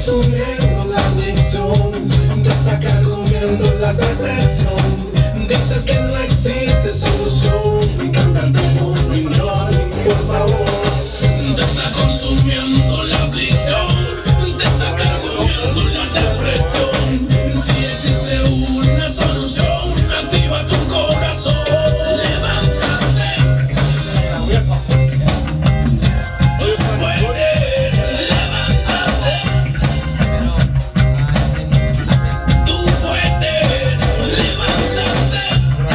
consumiendo la adicción, te está carcomiendo la depresión. Dices que no existe solución y cambian tu opinión, por favor. Te está consumiendo la adicción, te está carcomiendo la depresión. Si existe una solución, activa tu corazón. Levántate. Tú puedes, levántate. Tú puedes, levántate.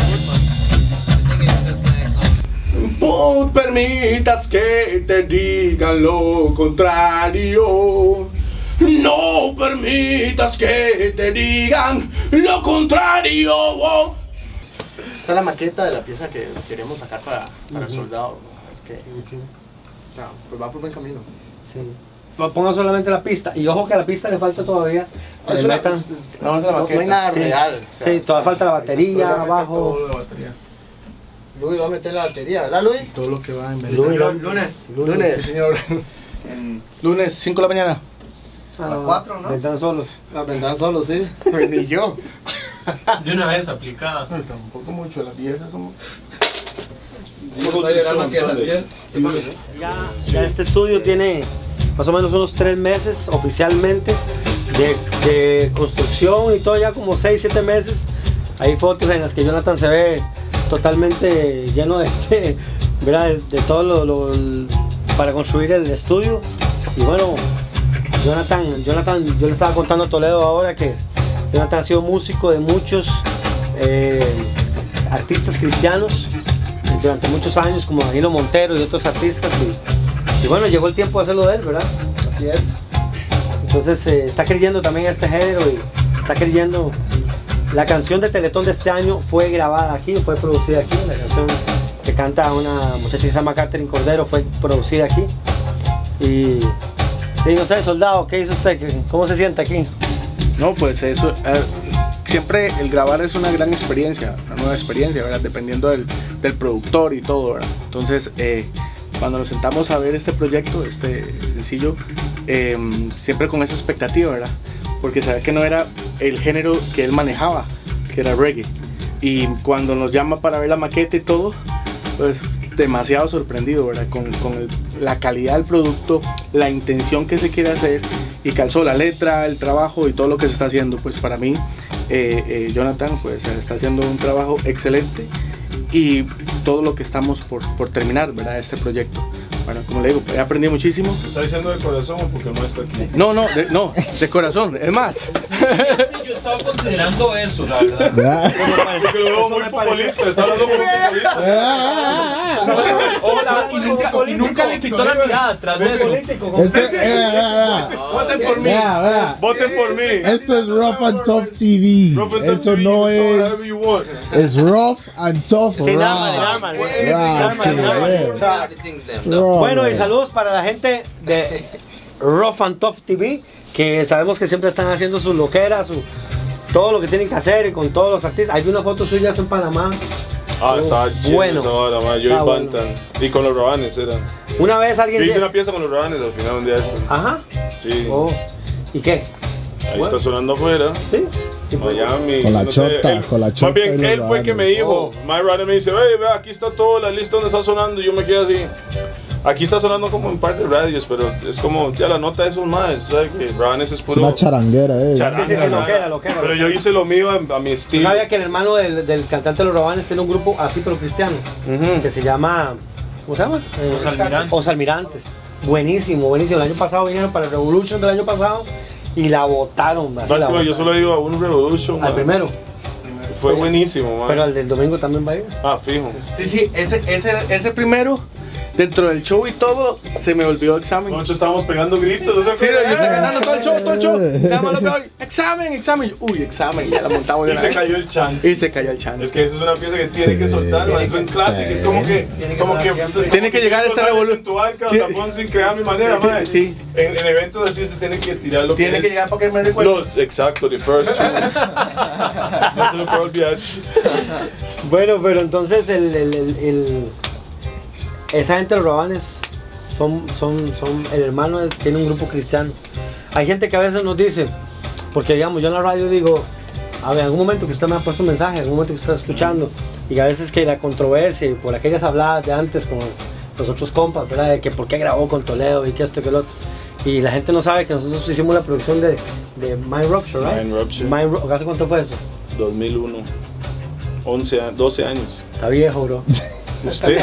No permitas que te digan lo contrario. No permitas que te digan lo contrario. Esta es la maqueta de la pieza que queremos sacar para el soldado. O sea, pues va por buen camino. Sí. Pongan solamente la pista. Y ojo que a la pista le falta todavía. Es Le una- metan- no hay nada Sí. real. O sea, Sí, todavía falta la batería, solamente abajo. todo la batería. Luis va a meter la batería, ¿verdad, Luis? Todo lo que va en Lunes, señor. Lunes, 5 de la mañana. A las 4, ¿no? Vendrán solos. Vendrán solos, sí. Ni yo. De una vez aplicada. Tampoco mucho, las 10 somos. Está llegando que a las 10. Ya este estudio tiene más o menos unos 3 meses oficialmente de construcción y todo, ya como 6, 7 meses. Hay fotos en las que Jonathan se ve totalmente lleno ¿verdad? de todo para construir el estudio. Y bueno, Jonathan, yo le estaba contando a Toledo ahora que Jonathan ha sido músico de muchos artistas cristianos durante muchos años, como Danilo Montero y otros artistas. Y bueno, llegó el tiempo de hacerlo de él, ¿verdad? Así es. Entonces está creyendo también a este género y está creyendo. La canción de Teletón de este año fue grabada aquí, fue producida aquí. La canción que canta una muchacha que se llama Catherine Cordero fue producida aquí. Y no sé, soldado, ¿qué hizo usted? ¿Cómo se siente aquí? No, pues eso, siempre el grabar es una gran experiencia, una nueva experiencia, ¿verdad? Dependiendo del productor y todo, ¿verdad? Entonces, cuando nos sentamos a ver este proyecto, este sencillo, siempre con esa expectativa, ¿verdad? Porque sabía que no era el género que él manejaba, que era reggae. Y cuando nos llama para ver la maqueta y todo, pues demasiado sorprendido, ¿verdad? Con la calidad del producto, la intención que se quiere hacer, y calzó la letra, el trabajo y todo lo que se está haciendo. Pues para mí, Jonathan pues está haciendo un trabajo excelente, y todo lo que estamos por terminar, ¿verdad? Este proyecto. Bueno, como le digo, he aprendido muchísimo. ¿Está diciendo de corazón o porque no está aquí? No, de corazón, es más. Yo estaba considerando eso, la verdad. Porque lo veo muy futbolista, está hablando como futbolista. Y nunca le quitó la mirada atrás de eso. Voten por mí. Voten por mí. Esto es Rough and Tough TV. Eso no es. Es Rough and Tough. Sí, Bueno, y saludos para la gente de Rough and Tough TV, que sabemos que siempre están haciendo sus loqueras, todo lo que tienen que hacer, y con todos los artistas. Hay unas fotos suyas en Panamá. Estaba chido bueno. esa hora, man. Yo y Bantan. Y con los Rabanes era. Una vez alguien... Yo hice una pieza con los Rabanes al final un día esto. Ajá. Sí. Oh. ¿Y qué? Ahí está sonando afuera. Sí. Miami. Con la no sé, chota, él- con la chota. Más bien, y los él fue el que me Rabanes. dijo. My Runner me dice, ve, aquí está todo, la lista donde está sonando. Y yo me quedé así. Aquí está sonando como en par de radios, pero es como, ya la nota de esos más, ¿sabes? Que Rabanes es puro. Una charanguera, charanga, Sí, nada. loquera. Pero yo hice lo mío a mi ¿Usted estilo. sabía que el hermano del cantante de los Rabanes tiene un grupo así pero cristiano? Ujú. Que se llama... ¿Cómo se llama? Los Almirantes. Os Almirantes. Buenísimo, buenísimo. El año pasado vinieron para el Revolution del año pasado y la votaron. Máximo, yo solo he ido a un Revolution. Al man. primero. Fue buenísimo, man. Pero al del domingo también va a ir. Fijo. Sí, ese primero, dentro del show y todo, se me olvidó examen. Nosotros estábamos pegando gritos, o sea, Sí, yo estaba cantando todo el show. Nada más lo veo, examen. Uy, examen, ya la montaba de y una se vez. cayó el chan. Y se cayó el chan. Es que eso es una pieza que tiene Sí. que soltar, man. Es un clásico, es como que Tiene que llegar a esta revolución. Tu arca, Sí. tapón sin crear mi manera, Sí, man. sí. En eventos así se tiene que tirar lo Tiene que que es. llegar para que me recuerde. No, exacto, the first two. No se lo puedo olvidar. Bueno, pero entonces esa gente de los Rabanes son el hermano tiene un grupo cristiano. hay gente que a veces nos dice, porque digamos, yo en la radio digo, a ver, en algún momento que usted me ha puesto un mensaje, en algún momento que usted está escuchando, y a veces que la controversia, y por aquellas habladas de antes con los otros compas, ¿verdad? De que por qué grabó con Toledo y que esto y que el otro. Y la gente no sabe que nosotros hicimos la producción de Mind Rupture, ¿right? Mind Rupture. ¿Hace cuánto fue eso? 2001. 12 años. Está viejo, bro. Usted.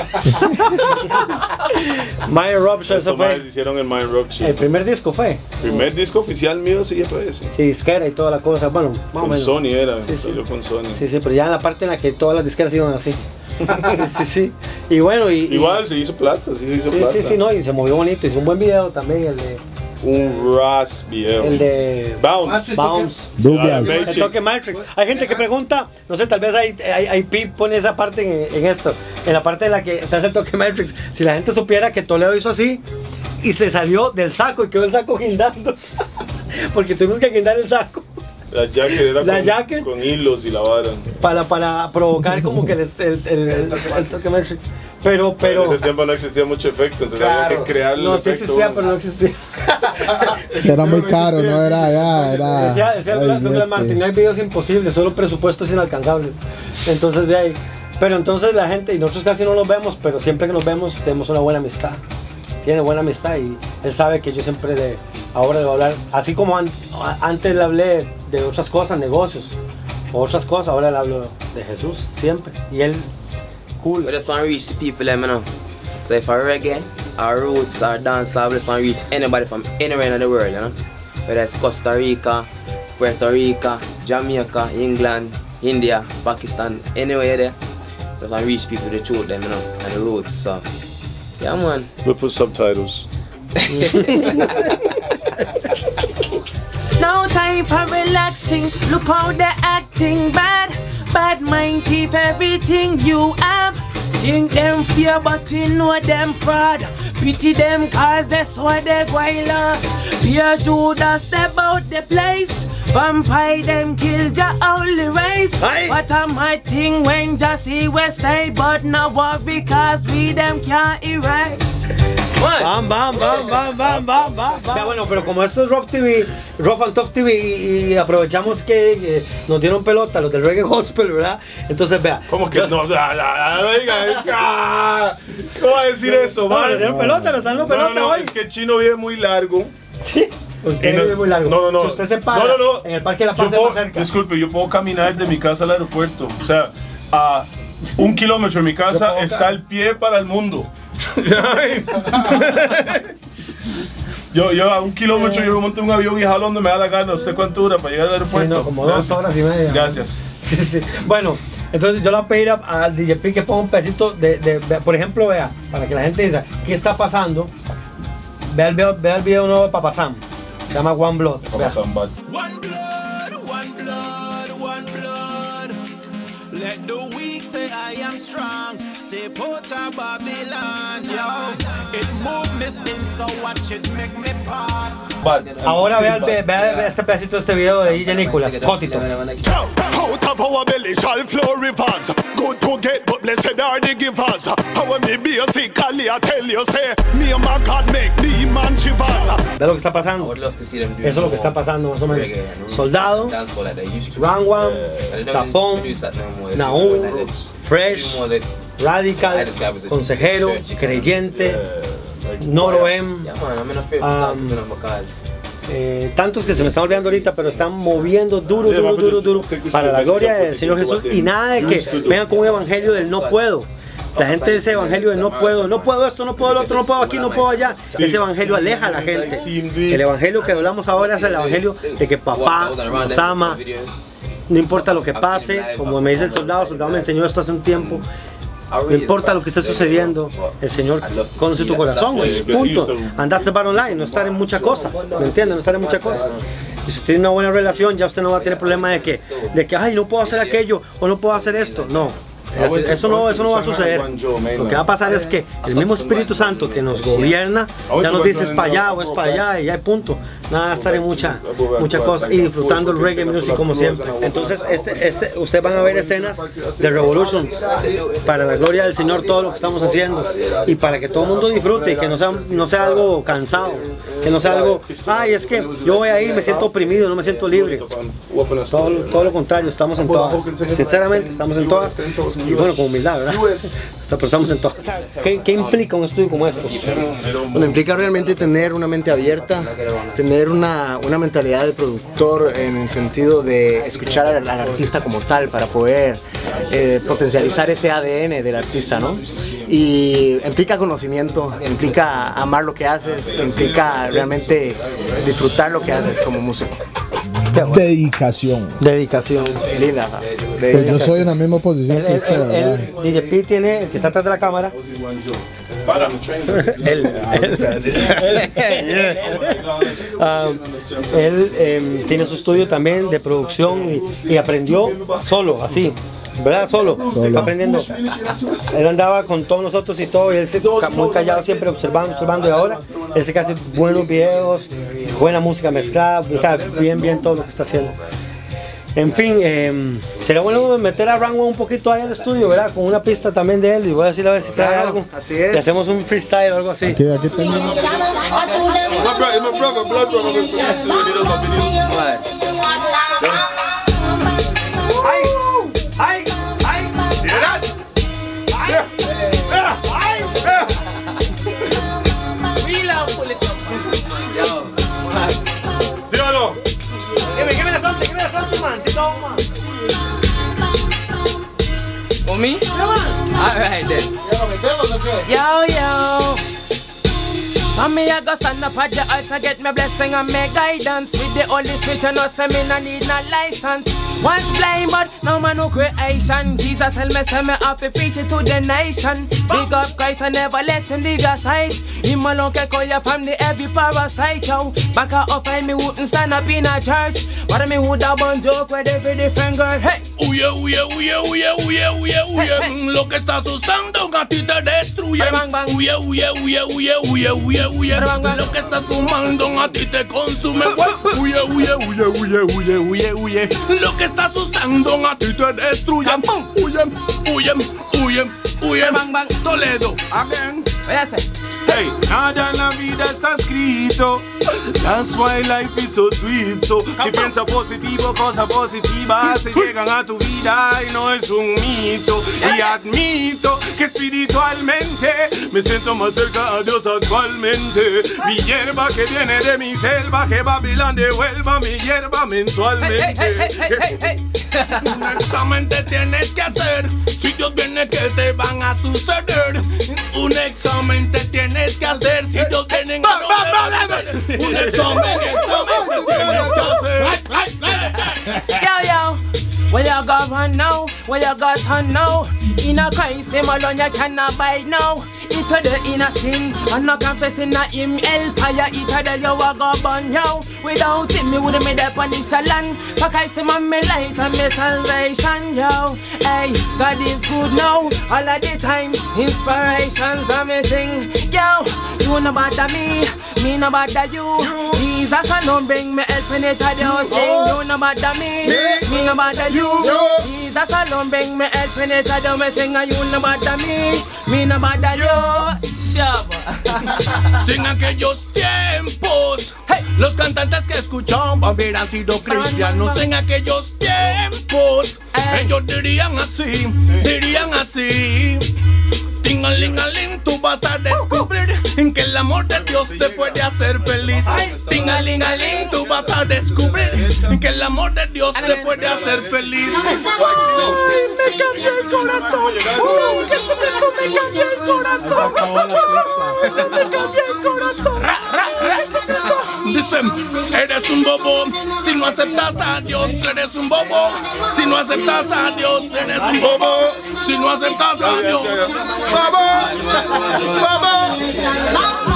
Mind Rupture, eso fue. Hicieron el Mind Rupture. El primer disco fue. El primer disco oficial mío sí fue ese. Sí, disquera y toda la cosa. Bueno, más o Con menos. Sony era, Sí, sí. con Sony. Sí, sí, pero ya en la parte en la que todas las disqueras iban así. Sí. Y bueno, Igual se hizo plata, sí se hizo plata. Sí, no, y se movió bonito. Hizo un buen video también, el de. Un Ras video. El de. Bounce. Dubias. El toque Matrix. Hay gente que pregunta, no sé, tal vez hay Pip pone esa parte en esto, en la parte en la que se hace el toque Matrix. Si la gente supiera que Toledo hizo así y se salió del saco y quedó el saco guindando, porque tuvimos que guindar el saco. La jacket era con hilos y la vara. Para provocar como que el toque Matrix. Pero En ese tiempo no existía mucho efecto, entonces había que crear el no, sí efecto. existía, pero no existía. Era muy caro, no era ya, era. Decía Douglas Martin, no hay videos imposibles, solo presupuestos inalcanzables. Entonces de ahí. Pero entonces la gente, y nosotros casi no nos vemos, pero siempre que nos vemos tenemos una buena amistad. Tiene buena amistad y él sabe que yo siempre ahora debo hablar, así como antes le hablé de otras cosas, negocios, o otras cosas, ahora le hablo de Jesús, siempre. Y él, cool. We just want to reach the people, you know. So if our reggae, our roots, our dancehall, we just want to reach anybody from anywhere in the world, you know. Whether it's Costa Rica, Puerto Rico, Jamaica, England, India, Pakistan, anywhere there. We just want to reach people the truth, them, you know, and the roots, so. Yeah, man. We'll put subtitles. No time for relaxing. Look how they're acting bad. Bad mind keep everything you have. Think them fear, but we know them fraud. Pity them cause that's why they going lost. Pure Judas step out the place. Vampire them kill your only race. Aye. What a my thing when just see we stay, but no worry cause we them can't erase. Bam. Ya, bueno, pero como esto es Rough TV, Rough and Tough TV y aprovechamos que nos dieron pelota los del reggae gospel, ¿verdad? Entonces vea. ¿Cómo que no? ¿Cómo va a decir eso, No, man? le dieron pelota, nos están dando pelota No, hoy. es que el chino vive muy largo. Sí. Usted Y no- vive muy largo. No. Si usted se para en el Parque de la Paz Yo puedo- más cerca. Disculpe, yo puedo caminar de mi casa al aeropuerto. O sea, a 1 kilómetro de mi casa está el pie para el mundo. Yo a 1 kilómetro yo monto un avión y jalo donde me da la gana. ¿Usted cuánto dura para llegar al aeropuerto? Sí, no, como 2 horas y media. Gracias. Sí. Bueno, entonces yo le voy a pedir al DJ P que ponga un pedacito de, por ejemplo, vea, para que la gente diga, ¿qué está pasando? Vea el video nuevo de Papa Sam. Se llama One Blood. Vea. One blood, one blood, one blood. Let the weak say I am strong. Stay put a Babylon, yo. It moved me since, so watch it make me pass. Ahora vea este pedacito de este video de DJ Nicholas, Cotito. Out of our belly shall flow rivers. Good to get, but blessed are the givers. How me basically I tell you, say, me and my God make the man shivers. Ve lo que está pasando. Eso es lo que está pasando más o menos. Soldado, Round One, Tapón, Naum, Fresh, Radical, Consejero, Creyente, Noro M. Tantos que se me están olvidando ahorita, pero están moviendo duro para la gloria del Señor Jesús, y nada de que vengan con un evangelio del no puedo. La gente dice evangelio de no puedo esto, no puedo lo otro, no puedo aquí, no puedo allá. Ese evangelio aleja a la gente. El evangelio que hablamos ahora es el evangelio de que papá nos ama, no importa lo que pase. Como me dice el soldado me enseñó esto hace un tiempo. No importa lo que esté sucediendo, el Señor conoce tu corazón, punto. And that's the bottom line, no estar en muchas cosas, ¿me entiendes? No estar en muchas cosas. Y si usted tiene una buena relación, ya usted no va a tener problema de que ay, no puedo hacer aquello o no puedo hacer esto. No, Eso no va a suceder. Lo que va a pasar es que el mismo Espíritu Santo que nos gobierna ya nos dice es para allá o es para allá y ya hay punto. Nada, estar en mucha cosa y disfrutando el reggae music como siempre. Entonces, ustedes van a ver escenas de Revolution para la gloria del Señor, todo lo que estamos haciendo y para que todo el mundo disfrute y que no sea algo cansado, que no sea algo, ay, es que yo voy a ir, me siento oprimido, no me siento libre. Todo lo contrario, estamos en todas. Sinceramente, estamos en todas. Y bueno, con humildad, ¿verdad? Pero estamos en todas. ¿Qué implica un estudio como esto? Bueno, implica realmente tener una mente abierta, tener una mentalidad de productor en el sentido de escuchar al artista como tal para poder potencializar ese ADN del artista, ¿no? Y implica conocimiento, implica amar lo que haces, implica realmente disfrutar lo que haces como músico. Dedicación. Linda. Pues yo soy en la misma posición que usted, ¿verdad? DJ P tiene, el que está atrás de la cámara. Él tiene su estudio también de producción y aprendió solo, así. ¿Verdad? Solo, está aprendiendo. Él andaba con todos nosotros y todo, y él se muy callado siempre observando y ahora él se hace buenos videos, buena música mezclada, o sea, bien todo lo que está haciendo. En fin, sería bueno meter a Rango un poquito ahí al estudio, ¿verdad? Con una pista también de él y voy a decir a ver si trae algo. Así es. Y hacemos un freestyle o algo así. Aquí tenemos. ¿Sí o no? Give me the something, man. Sit down, man. For me? Yeah, man. Alright then. Yo. So me I go stand up at the altar, get me blessing and me guidance. With the Holy Spirit, you know say me no need no license. Once blind but no man no creation. Jesus tell me say me have to preach it to the nation. Big up Christ and never let him leave your side. Him alone can call you from the every parasite, yo. Back up and me wouldn't stand up in a church. But me would have one joke with every different girl. Hey. Huye. Lo que estás usando a ti te destruye. Huye. Lo que estás fumando a ti te consume. Huye. Lo que estás usando a ti te destruye. Huye. Toledo, again. Hey, nada en la vida está escrito. That's why life is so sweet. So, si piensa positivo, cosas positivas te llegan a tu vida y no es un mito. Y admito que espiritualmente me siento más cerca a Dios actualmente. Mi hierba que viene de mi selva, que Babilán devuelva mi hierba mensualmente. Un examen te tienes que hacer. Si Dios viene, que te van a suceder. Un examen te tienes que hacer. Si Dios viene, un examen te tienes que hacer. Yo. Where you go run now? Where you got on now? In a Christ, him alone you cannot buy now. If you're the inner sin, I'm not confessing that him hellfire. Either that you a go burn yo. Without him, me wouldn't made up on this land. For Christ, him on me light and me salvation, yo. Hey, God is good now, all of the time. Inspirations are missing, yo. You no bother me no bother you. Jesus alone bring me help in it, I do sing. You no bother me no bother you. Jesus alone bring me help in it, I do me sing. And you no bother me no bother you. En aquellos tiempos, los cantantes que escuchaban hubieran sido cristianos. En aquellos tiempos, ellos dirían así. Tingalingaling, tú vas a descubrir que el amor de Dios te puede hacer feliz. Tingalingaling, tú vas a descubrir que el amor de Dios te puede hacer feliz. Me cambió el corazón. Jesucristo me cambió el corazón. Me cambió el corazón. Dicen, eres un bobo si no aceptas a Dios, eres un bobo. Si no aceptas a Dios, eres un bobo. Si no aceptas a Dios, bobo.